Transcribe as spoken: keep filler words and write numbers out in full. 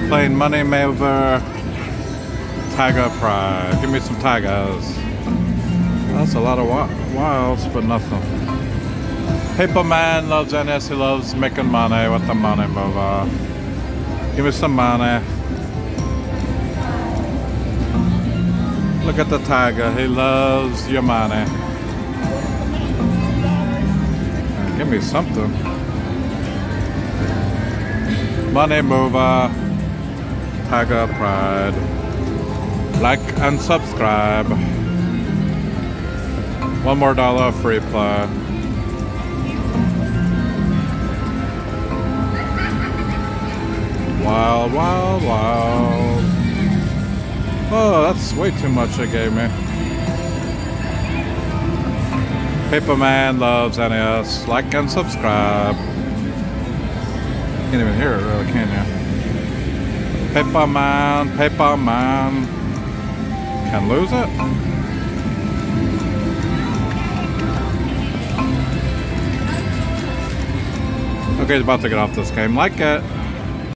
playing Money Mover Tiger Pride. Give me some tigers. That's a lot of wilds, but nothing. Paper Man loves N S. He loves making money with the Money Mover. Give me some money. Look at the tiger. He loves your money. Give me something. Money Mover, Tiger Pride. Like and subscribe. One more dollar free play. Wild, wild, wild. Oh, that's way too much they gave me. Paper Man loves N S. Like and subscribe. Can't even hear it really, can you? Paper Man, Paper Man. Can lose it? Okay, he's about to get off this game. Like it.